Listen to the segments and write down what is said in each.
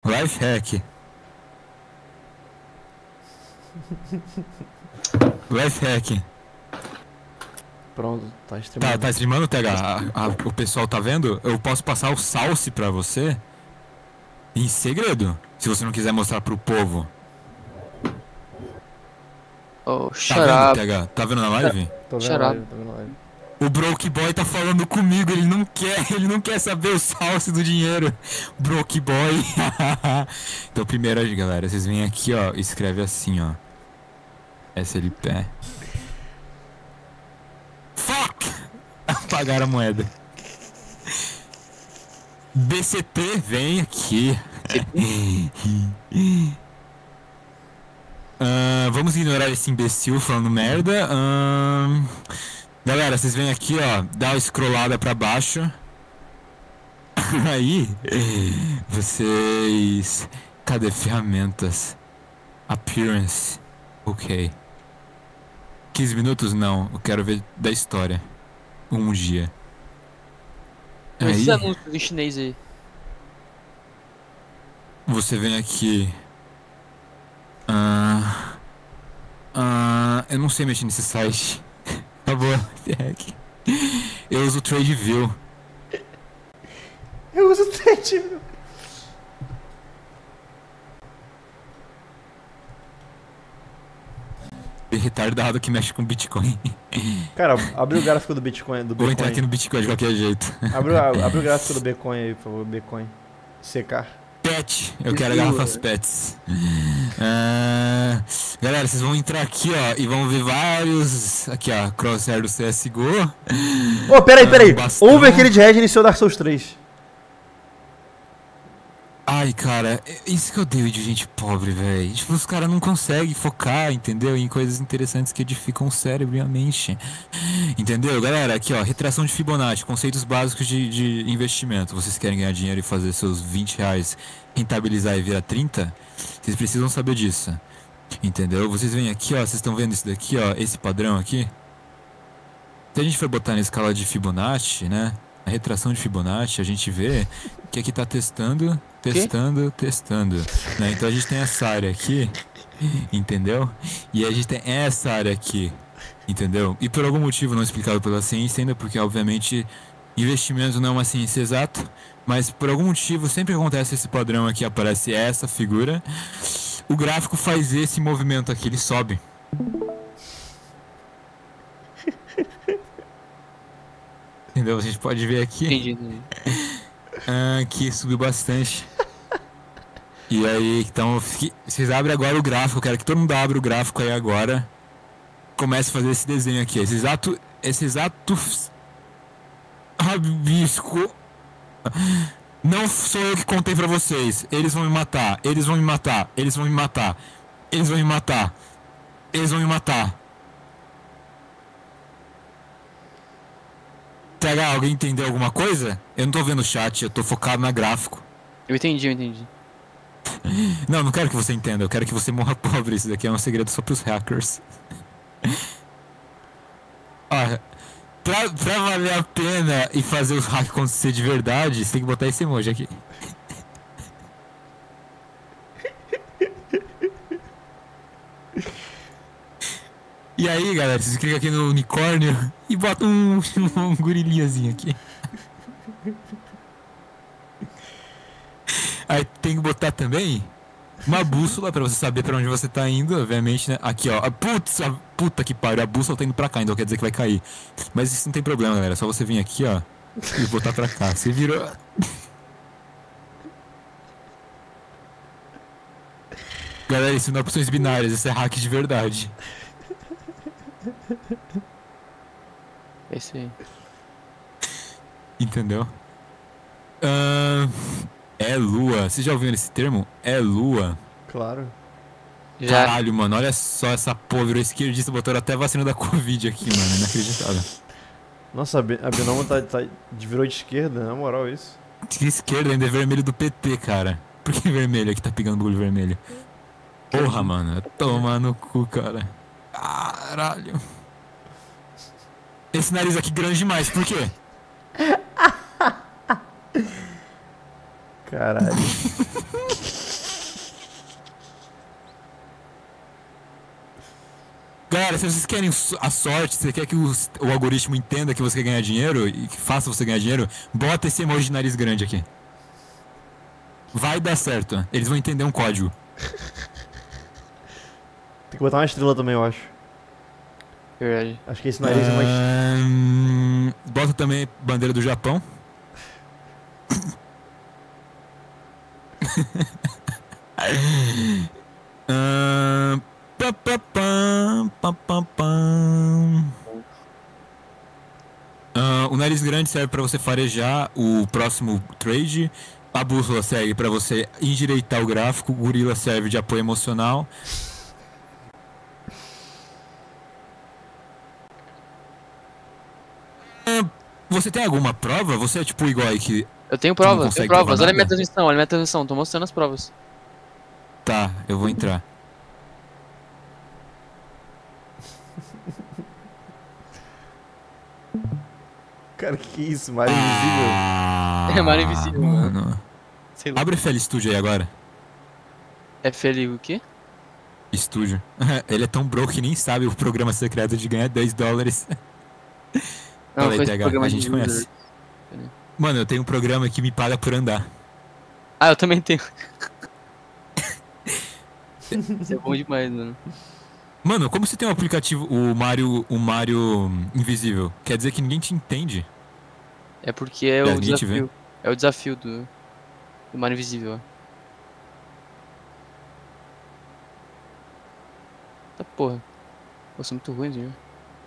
Life hack. Life hack. Pronto, tá streamando. Tá streamando, TH? O pessoal tá vendo? Eu posso passar o salse pra você em segredo, se você não quiser mostrar pro povo. Oh, Tá shut vendo, up. TH? Tá vendo na live? Tô vendo Shut a up. live, tô vendo a live. O Broke Boy tá falando comigo, ele não quer saber o salse do dinheiro. Broke Boy. Então primeiro, galera, vocês vêm aqui, ó, escreve assim, ó. SLP. Fuck! Apagaram a moeda. BCP, vem aqui. Vamos ignorar esse imbecil falando merda. Galera, vocês vêm aqui, ó, dá uma scrollada pra baixo. Aí, vocês... Cadê ferramentas? Appearance. Ok. 15 minutos? Não, eu quero ver da história. Um dia. Esses Aí, anúncios em chinês aí. você vem aqui... eu não sei mexer nesse site. Acabou. Eu uso o TradeView. Eu uso o TradeView. Retardado que mexe com Bitcoin. Cara, abre o gráfico do Bitcoin. Vou entrar aqui no Bitcoin de qualquer jeito. Abre o gráfico do Bitcoin aí, por favor. Bitcoin. CK. Pet, eu quero garrafas pets. Galera, vocês vão entrar aqui, ó, e vão ver vários. Aqui, ó, crosshair do CSGO. Ô, peraí. Bastão. Ouve aquele de Red iniciou Dark Souls 3. Ai, cara, isso que eu odeio de gente pobre, velho. Tipo, os caras não conseguem focar, entendeu? Em coisas interessantes que edificam o cérebro e a mente. Entendeu? Galera, aqui, ó, retração de Fibonacci, conceitos básicos de investimento. Vocês querem ganhar dinheiro e fazer seus 20 reais rentabilizar e virar 30? Vocês precisam saber disso. Entendeu? Vocês vêm aqui, ó, vocês estão vendo isso daqui, ó, esse padrão aqui? Se a gente for botar na escala de Fibonacci, né? A retração de Fibonacci, a gente vê que aqui tá testando, né? Então a gente tem essa área aqui, entendeu? E a gente tem essa área aqui, entendeu? E por algum motivo não explicado pela ciência ainda, porque obviamente investimento não é uma ciência exata, mas por algum motivo sempre que acontece esse padrão aqui, aparece essa figura, o gráfico faz esse movimento aqui, ele sobe. Entendeu? A gente pode ver aqui. Entendi. Que subiu bastante. E aí, então, vocês abrem agora o gráfico. Eu quero que todo mundo abra o gráfico aí agora. Comece a fazer esse desenho aqui. Esse exato rabisco. Não sou eu que contei pra vocês. Eles vão me matar. Eles vão me matar. Eles vão me matar. Eles vão me matar. Eles vão me matar. TH, alguém entendeu alguma coisa? Eu não tô vendo o chat, eu tô focado na gráfico. Eu entendi. Não quero que você entenda, eu quero que você morra pobre. Isso daqui é um segredo só pros hackers. Olha, pra valer a pena e fazer o hack acontecer de verdade, você tem que botar esse emoji aqui. E aí, galera, vocês clicam aqui no unicórnio e botam um gorilinhazinho aqui. Aí tem que botar também uma bússola pra você saber pra onde você tá indo, obviamente, né? Aqui, ó. Putz, puta que pariu, a bússola tá indo pra cá, então quer dizer que vai cair. Mas isso não tem problema, galera. É só você vir aqui, ó, e botar pra cá. Você virou... Galera, isso não é opções binárias, isso é hack de verdade. É isso aí. Entendeu? É lua. Vocês já ouviram esse termo? É lua. Claro. Já. Caralho, mano, olha só essa porra, virou esquerdista, botaram até a vacina da Covid aqui, mano, inacreditável. Nossa, a Binoma virou de esquerda, na moral, isso. De esquerda ainda é vermelho do PT, cara. Por que vermelho aqui tá pegando bagulho vermelho? Porra, mano, toma no cu, cara. Caralho. Esse nariz aqui grande demais, por quê? Caralho. Galera, se vocês querem a sorte, se você quer que o algoritmo entenda que você quer ganhar dinheiro e que faça você ganhar dinheiro, bota esse emoji de nariz grande aqui. Vai dar certo. Eles vão entender um código. Tem que botar uma estrela também, eu acho. Verdade. Acho que esse nariz é mais. Bota também bandeira do Japão. Pam, pam, pam, pam, pam, pam. O nariz grande serve para você farejar o próximo trade. A bússola serve para você endireitar o gráfico. O gorila serve de apoio emocional. Você tem alguma prova? Você é tipo o Igor que Eu tenho não provas, consegue tenho provas. provar Olha a minha nada? transmissão, olha a minha transmissão. Tô mostrando as provas. Tá, eu vou entrar. Cara, que isso? Mario invisível. É Mario Invisível, mano. Sei lá. Abre o FL Studio aí agora. FL o quê? Studio. Ele é tão broke que nem sabe o programa secreto de ganhar $10. Não, Fala aí, foi esse TH, programa a de gente user. conhece. Mano, eu tenho um programa que me paga por andar. Ah, eu também tenho. Isso é bom demais, mano. Mano, como você tem um aplicativo, o Mario Invisível? Quer dizer que ninguém te entende? É porque é Já o ninguém te vê? desafio. É o desafio do Mario Invisível. Ó. Tá porra. Pô, sou muito ruim, viu?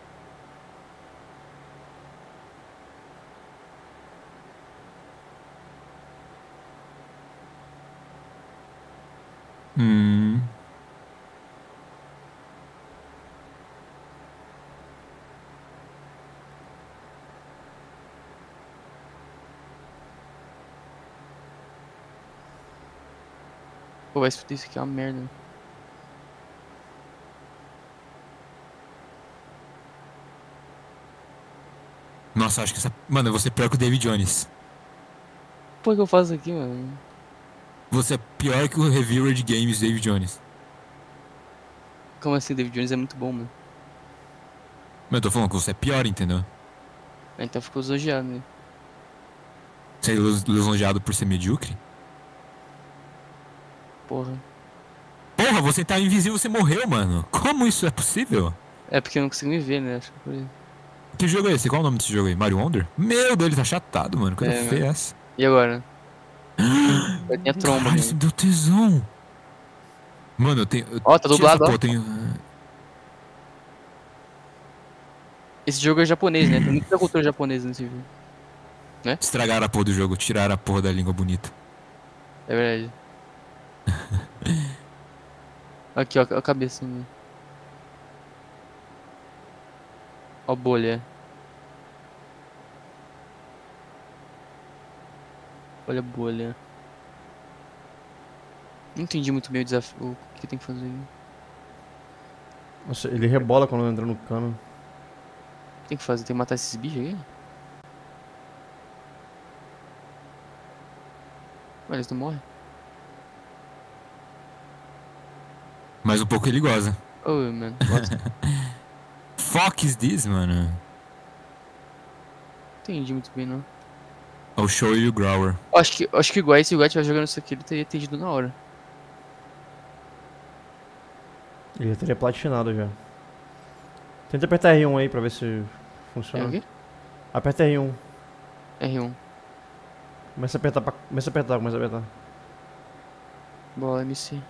Hum. Pô, vai se fuder, isso aqui é uma merda. Nossa, acho que essa. Mano, você é pior que o David Jones. Pô, que eu faço aqui, mano? Você é pior que o reviewer de games David Jones. Como assim, David Jones é muito bom, mano. Mas eu tô falando que você é pior, entendeu? Ah, então ficou elogiado, né? Você é lisonjeado por ser medíocre? Porra. Porra, você tá invisível, você morreu, mano. Como isso é possível? É porque eu não consigo me ver, né? Acho que por isso. Que jogo é esse? Qual é o nome desse jogo aí? Mario Wonder? Meu Deus, ele tá chatado, mano. Coisa É, feia é essa. E agora? Eu tenho a tromba, Caralho, né? você me deu tesão. Mano, eu tenho. Ó, tá Tira essa dublado, ó. porra, eu tenho. Esse jogo é japonês, né? Tem muita cultura japonesa nesse jogo. Estragaram a porra do jogo, tiraram a porra da língua bonita. É verdade. Aqui, ó, a cabeça. Né? Ó a bolha. Olha a bolha. Não entendi muito bem o desafio. O que tem que fazer aí. Nossa, ele rebola quando entra no cano. O que tem que fazer? Tem que matar esses bichos aí? Ué, eles não morrem? Mas um pouco ele goza. Oh, mano. Nossa, não Fuck is this, mano? entendi muito bem, não. I'll show you Grower. Acho que igual se o Guy estiver jogando isso aqui, ele teria entendido na hora. Ele já teria platinado já. Tenta apertar R1 aí pra ver se É funciona. o quê? Aperta R1. R1. Começa a apertar, começa a apertar. Bola MC.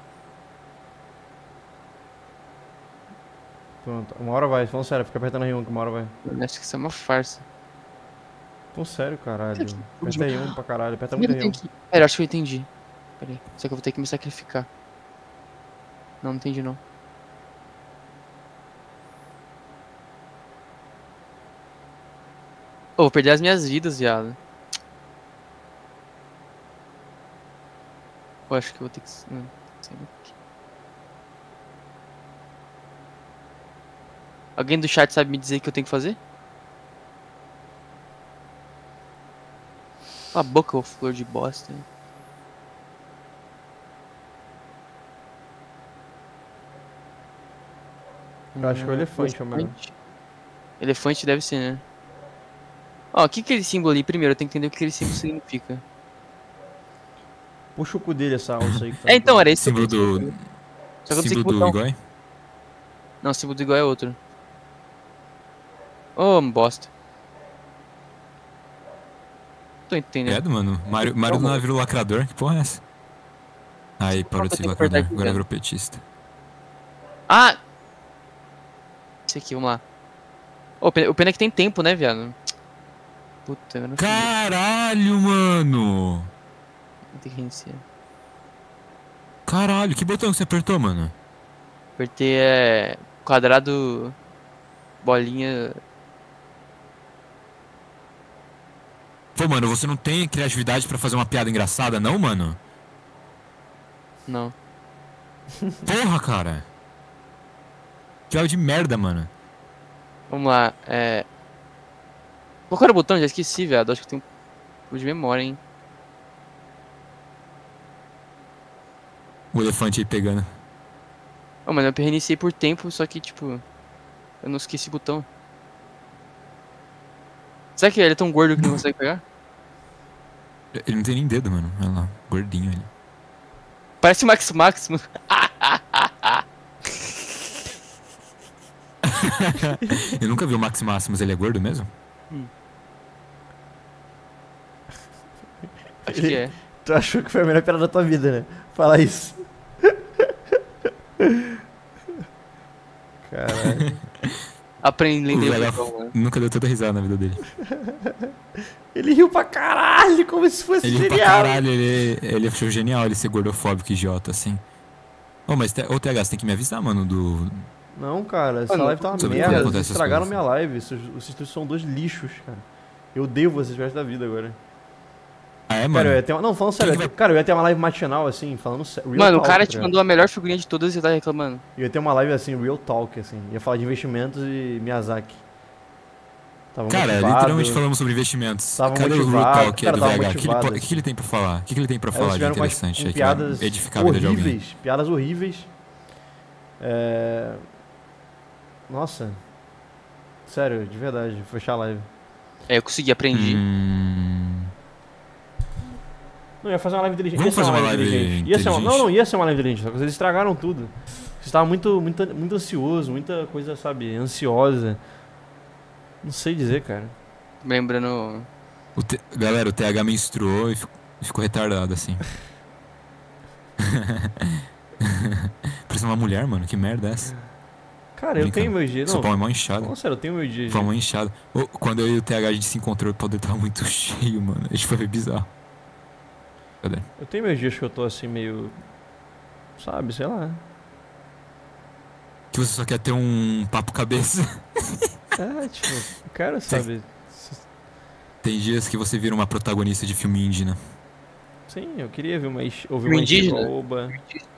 Pronto, uma hora vai, falando sério, fica apertando R1 que uma hora vai. Eu acho que isso é uma farsa. Falando sério, caralho. Será que- Aperta R1 pra caralho, aperta muito Primeiro tem R1. que... Pera, acho que eu entendi. Pera aí. Só que eu vou ter que me sacrificar. Não, não entendi não. Ô, vou perder as minhas vidas, viado. Eu acho que eu vou ter que... Não, sei lá. Alguém do chat sabe me dizer o que eu tenho que fazer? Cala a boca, ô flor de bosta. Eu acho que o elefante é o melhor. Elefante deve ser, né? Ó, o que aquele símbolo ali? Primeiro, eu tenho que entender o que aquele símbolo significa. Puxa o cu dele, essa alça aí que tá. É, então, era isso que eu Símbolo queria do. saber. Só que eu não sei que Símbolo do botão. Igor? Não, o símbolo do igual é outro. Ô, bosta. Tô entendendo. Credo, mano. Mário do Calma. navio lacrador, que porra é essa? Aí, parou de ser eu tenho que apertar lacrador, aqui, agora é velho? agropetista. Ah! Esse aqui, vamos lá. Ô, o pena é que tem tempo, né, viado? Puta, eu não sei. Caralho, mano! Vou ter que reiniciar. Caralho, que botão que você apertou, mano? Apertei quadrado, bolinha. Pô, mano, você não tem criatividade pra fazer uma piada engraçada, não, mano? Não. Porra, cara! Que jogo de merda, mano. Vamos lá. Qual que era o botão? Já esqueci, viado. Acho que tem um de memória, hein? O elefante aí pegando. Ô, mas eu reiniciei por tempo, só que, tipo, eu não esqueci o botão. Será que ele é tão gordo que não consegue pegar? Ele não tem nem dedo, mano. Olha lá, gordinho ele. Parece o Max Máximo. Eu nunca vi o Max Máximos, ele é gordo mesmo? Acho que é. Tu achou que foi a melhor piada da tua vida, né? Fala isso. Caralho. Aprende a O ler velho o botão, né? nunca deu tanta risada na vida dele. Ele riu pra caralho, como se fosse Ele riu pra genial. caralho, ele achou genial ele ser gordofóbico, idiota, assim. Ô, mas, ô TH, você tem que me avisar, mano, do... Não, cara, essa Mano, live tá uma sobre merda. como Vocês acontece essas estragaram coisas. minha live. Vocês são dois lixos, cara. Eu odeio vocês pro resto da vida agora. Ah, é, Cara, mano? eu ia ter uma... Não, falando sério, Quem que vai- cara, eu ia ter uma live matinal, assim, falando sério. Real Mano, o talk, cara tá te ligado? mandou a melhor figurinha de todas e você tá reclamando. Eu ia ter uma live, assim, real talk, assim. Ia falar de investimentos e Miyazaki. Tava Cara, motivado. literalmente falamos sobre investimentos. Tava Cadê o Real motivado, Talk cara, do tava VH? motivado, O que ele tem pra falar? O que ele tem pra Aí falar eles de vieram interessante com aí que piadas vai edificar a vida de alguém? horríveis. Piadas horríveis. Nossa. Sério, de verdade, vou fechar a live. Eu consegui, aprendi. Não, ia fazer uma live inteligente. Vamos Ia ser fazer uma live inteligente. Ia ser uma... inteligente? Não, ia ser uma live inteligente, só que vocês estragaram tudo. Você estava muito ansioso, muita coisa, sabe, ansiosa. Não sei dizer, cara. Lembrando. Galera, o TH menstruou e ficou retardado, assim. Parece uma mulher, mano. Que merda é essa? Cara, eu tenho meu dia. Seu Não, pau é mó inchado. não, sério, eu tenho meu dia. Pau é mó inchado. Quando eu e o TH a gente se encontrou, o pau dele tava muito cheio, mano. A gente foi bizarro. Cadê? Eu tenho meus dias que eu tô assim meio. Sabe, sei lá. Que você só quer ter um papo cabeça. Tipo, eu quero, sabe. Tem dias que você vira uma protagonista de filme indie, né? Sim, eu queria ver ouvir Filme uma indígena? Oba.